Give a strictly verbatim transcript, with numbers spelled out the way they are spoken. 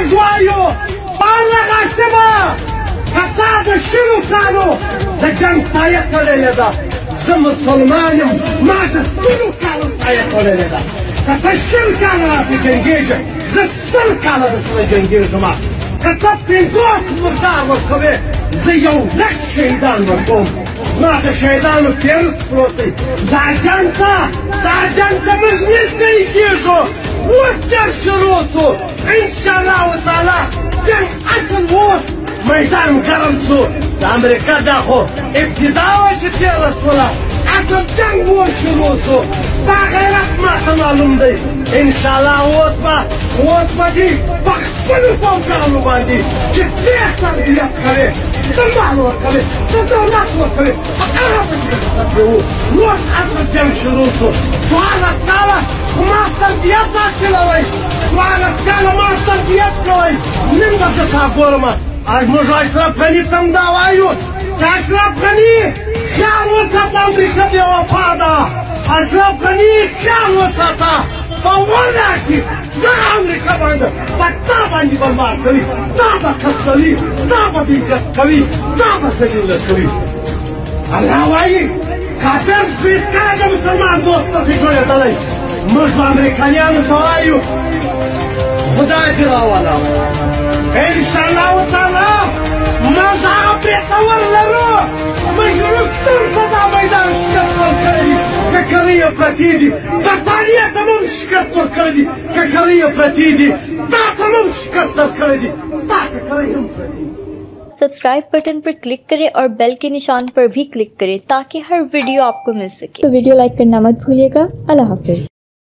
جوايو بالغ سما كتاب شنو كانوا لجن طايق ليلة زم السلمانم ما تسكنوا كانوا طايق ليلة كتشل كانوا في جنجيجة زسل كانوا في جنجيجة ما كتب في دوس مردار والقبي زيو لك شيطان مرقوم ما تشيطان وكيرس فلوسي دا جنتا دا جنتا مجلس نيجيجو وستر شروطو ان شاء الله وتعالى جن اصل ووس ميدان قرمسو دا امريكا داخو ابتداء وشتير الصلاة اصل جن ووس شروطو دا غيرت ما تمعلوم دي ان شاء الله ووسما ووسما دي بخصنو فوقانو باندي جتيح تربيات خلي تمعلو خلي تدولات وخلي اقرب جنساتيو ووس اصل جن شروطو سؤال السالة وما تربيات ناكلوي سؤال السالة ما تربيات كوي من بس تاقورما आज मुझे अशरफ गनी तम दावायु अशरफ गनी क्या वो था अमेरिका में वफादा अशरफ गनी क्या वो था बवला की ना अमेरिका बंद पट्टा बंदी बर्बाद करी ना बखत करी ना बदीजत करी ना बसलील करी अल्लाह वाई काफिर बीस का जब मुसलमान दोस्त से जोड़े तले मुझे अमेरिकानियां दावायु खुदा दिला वाला ان شاء الله وتعالى ما صعب يتطور له ما يقدر تطلع ميدان شكر الكردي ككريه بلاتيدي بطاريه تمام شكر الكردي ككريه بلاتيدي تا تمام شكر الكردي تا ككريه सब्सक्राइब बटन पर क्लिक करें और बेल के निशान पर भी क्लिक करें ताकि हर वीडियो आपको मिल सके। तो वीडियो लाइक करना मत भूलिएगा। अल्लाह हाफिज।